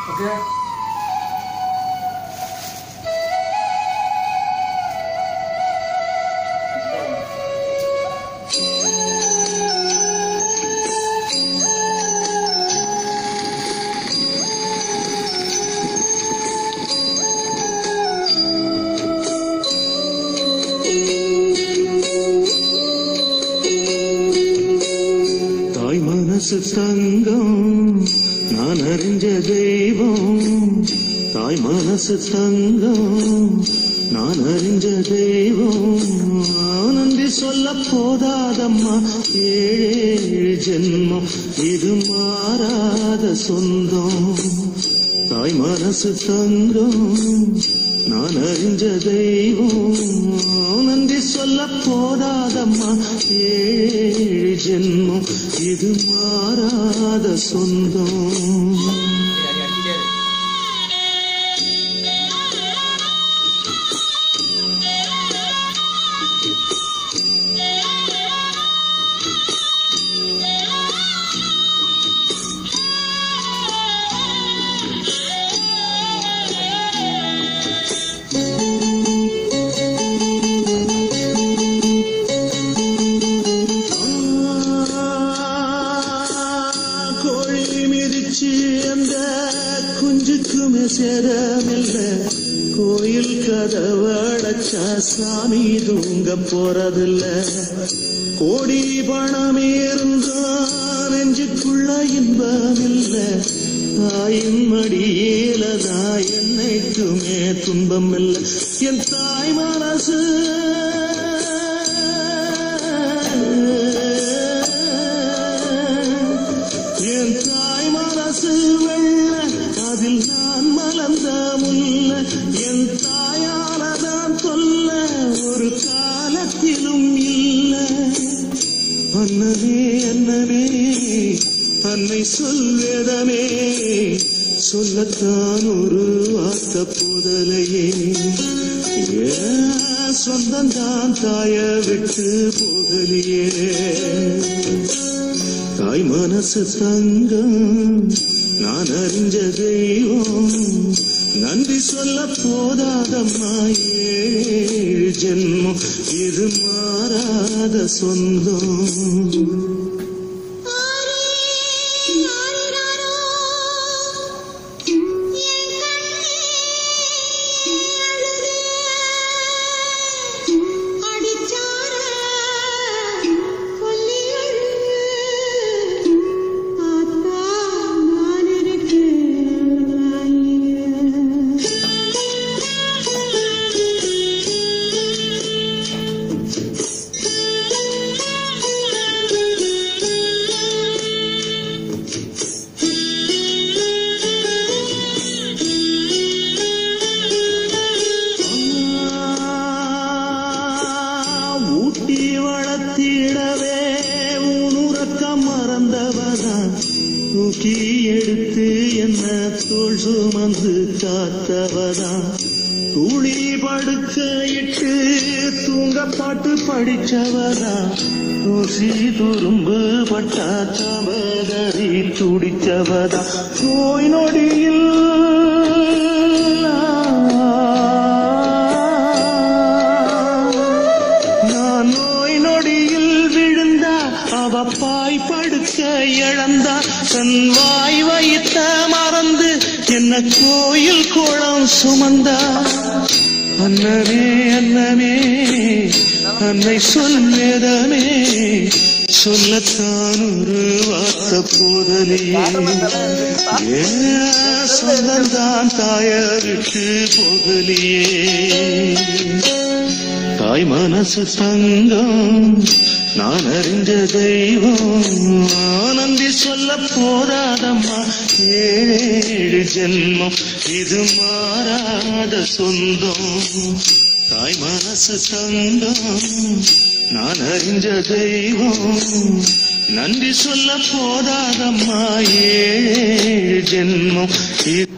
Okay. தாய் மனசு தங்கம் நான் அறிஞ்ச தெய்வம். தாய் மனசு தங்கம் நான் அறிஞ்ச தெய்வம். நன்றி சொல்ல போதாதம்மா ஏழு ஜென்மம் இது மாறாத சொந்தம். தாய் மனசு தங்கம் நான் அறிஞ்ச தெய்வம். நன்றி சொல்ல போதாதம்மா ஏழு ஜென்மம் இது மாறாத சொந்தம். குஞ்சுக்குமே சேதமில்ல கோயில் கதவடைச்சா சாமி தூங்க போறதில்ல. கோடி பணம் இருந்தா நெஞ்சுக்குள்ள இன்பமில்ல. தாயின் மடியிலதான் என்னைக்குமே துன்பம் இல்லை. என் தாய் மனசு என் தாய் மனசு வெள்ள அதில் நான் மலர்ந்த முல்ல. என் தாயாலதான் சொல்ல ஒரு காலத்திலும் இல்லை. அன்னமே அன்னமே அன்னை சொல்வேதமே சொல்லத்தான் ஒரு வார்த்தை போதலையே. சொந்தந்தான் தாய விட்டு போகலையே. தாய் மனசு தங்கம் நான் அறிஞ்ச தெய்வம். நன்றி சொல்ல போதாதம்மா ஏழு ஜென்மம் இது மாறாத சொந்தம். ஊட்டி வளர்த்திடவே உனுறக்கம் மறந்தவதான் தூக்கி எடுத்து என்ன தோள் சுமந்து காத்தவதான். துளி படுக்க இட்டு தூங்க பாட்டு படிச்சவதான். தூசி துரும்பு பட்டா சமதறி துடிச்சவதான். நோய் நொடியில் அவ பாய் படுக்க இழந்தா. தன் வாய் வைத்த மறந்து என்ன கோயில் கோலம் சுமந்தா. அன்னமே அன்னமே அன்னை சொல்வேதமே சொல்லத்தான் ஒரு வார்த்தை போதலையே. சொந்தந்தான் தாய விட்டு போகலையே. தாய் மனசு தங்கம் நான் அறிஞ்ச தெய்வம். நன்றி சொல்ல போதாதம்மா ஏழு ஜென்மம் இது மாறாத சொந்தம். தாய் மனசு தங்கம் நான் அறிஞ்ச தெய்வம். நன்றி சொல்ல போதாதம்மா ஏழு ஜென்மம்.